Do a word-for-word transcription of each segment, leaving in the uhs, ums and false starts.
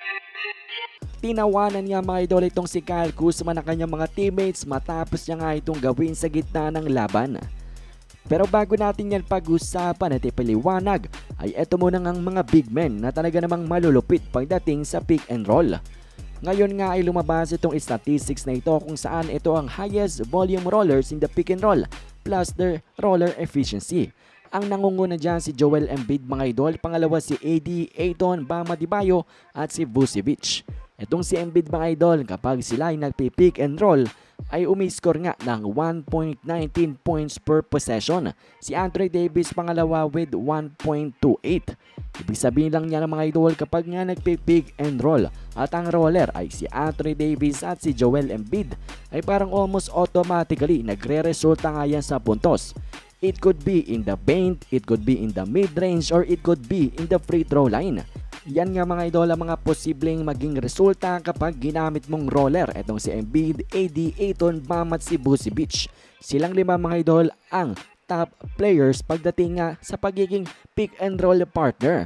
Tinawanan nga mga idol itong si Kyle Kuzma ng kanyang mga teammates matapos niya nga itong gawin sa gitna ng laban. Pero bago natin yan pag-usapan at ipaliwanag ay eto muna ang mga big men na talaga namang malulupit pagdating sa pick and roll. Ngayon nga ay lumabas itong statistics na ito kung saan ito ang highest volume rollers in the pick and roll plus their roller efficiency. Ang nangunguna dyan si Joel Embiid mga idol, pangalawa si A D, Ayton, Bam Adebayo at si Vucevic. Itong si Embiid mga idol, kapag sila ay nagpipick and roll ay umiscore nga ng one point one nine points per possession. Si Anthony Davis pangalawa with one point two eight. Ibig sabihin lang niya ng mga idol kapag nga nagpipick and roll at ang roller ay si Anthony Davis at si Joel Embiid ay parang almost automatically nagre-resulta nga yan sa puntos. It could be in the paint, it could be in the mid-range, or it could be in the free throw line. Yan nga mga idol ang mga posibleng maging resulta kapag ginamit mong roller. Etong si Embiid, A D, Ayton, Bam at si Vucevic. Silang lima mga idol ang top players pagdating nga sa pagiging pick and roll partner.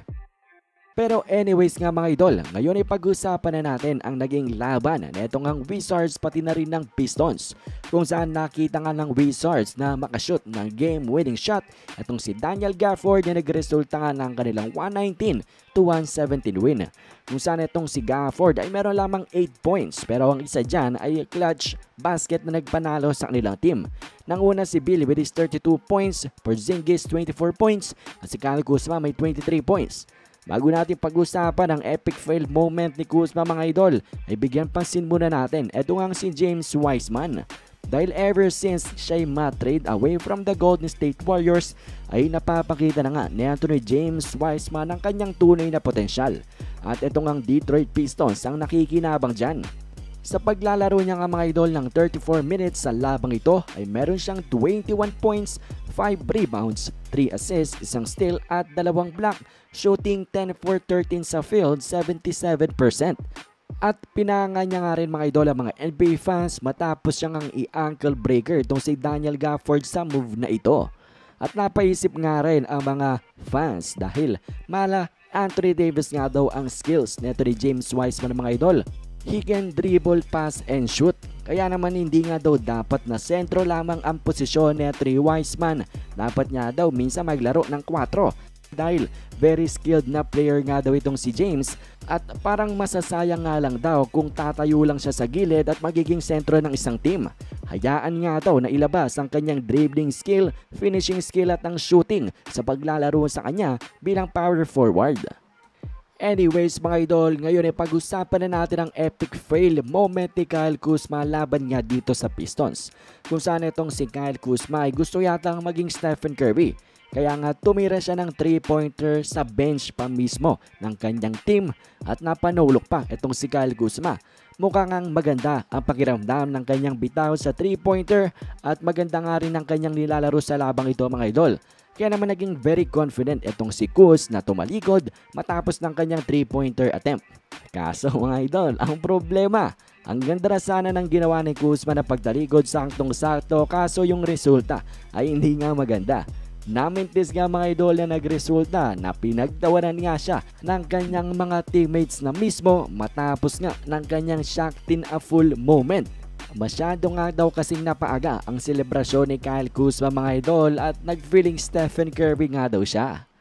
Pero anyways nga mga idol, ngayon ay pag-usapan na natin ang naging laban na itong ang Wizards pati na rin ng Pistons, kung saan nakita nga ng Wizards na makashoot ng game-winning shot itong si Daniel Gafford na nagresulta nga ng kanilang one nineteen to one seventeen win. Kung saan itong si Gafford ay meron lamang eight points pero ang isa dyan ay clutch basket na nagpanalo sa kanilang team. Nang una si Billy with his thirty-two points, Porzingis twenty-four points at si Kyle Kuzma may twenty-three points. Bago natin pag-usapan ang epic fail moment ni Kuzma mga idol, ay bigyan pansin muna natin ito nga si James Wiseman. Dahil ever since siya'y ma-trade away from the Golden State Warriors ay napapakita na nga ni Anthony James Wiseman ang kanyang tunay na potensyal. At itong ang Detroit Pistons ang nakikinabang dyan. Sa paglalaro niya nga mga idol ng thirty-four minutes sa labang ito ay meron siyang twenty-one points, five rebounds, three assists, isang steal at dalawang block, shooting ten for thirteen sa field, seventy-seven percent. At pinanga niya nga rin mga idol ang mga N B A fans matapos siyang ang i-ankle breaker itong si Daniel Gafford sa move na ito. At napaisip nga rin ang mga fans dahil mala Anthony Davis nga daw ang skills nito ni James Wiseman mga idol. He can dribble, pass, and shoot. Kaya naman hindi nga daw dapat na sentro lamang ang posisyon ni Anthony Wiseman. Dapat nga daw minsan maglaro ng four. Dahil very skilled na player nga daw itong si James at parang masasayang nga lang daw kung tatayo lang siya sa gilid at magiging sentro ng isang team. Hayaan nga daw na ilabas ang kanyang dribbling skill, finishing skill at ang shooting sa paglalaro sa kanya bilang power forward. Anyways mga idol, ngayon ay pag-usapan na natin ang epic fail moment ni Kyle Kuzma laban nga dito sa Pistons. Kung saan itong si Kyle Kuzma ay gusto yatang maging Stephen Curry. Kaya nga tumira siya ng three pointer sa bench pa mismo ng kanyang team at napanulok pa itong si Kyle Kuzma. Mukhang ang maganda ang pakiramdam ng kanyang bitaw sa three pointer at maganda nga rin ang kanyang nilalaro sa labang ito mga idol. Kaya naman naging very confident itong si Kuz na tumalikod matapos ng kanyang three pointer attempt. Kaso mga idol, ang problema, ang ganda na sana ng ginawa ni Kuzma na pagtalikod saktong-sakto kaso yung resulta ay hindi nga maganda. Namintis nga mga idol na nagresulta na pinagtawanan nga siya ng kanyang mga teammates na mismo matapos nga ng kanyang shaktin a full moment. Masyado nga daw kasing napaaga ang selebrasyon ni Kyle Kuzma mga idol at nag-feeling Stephen Curry nga daw siya.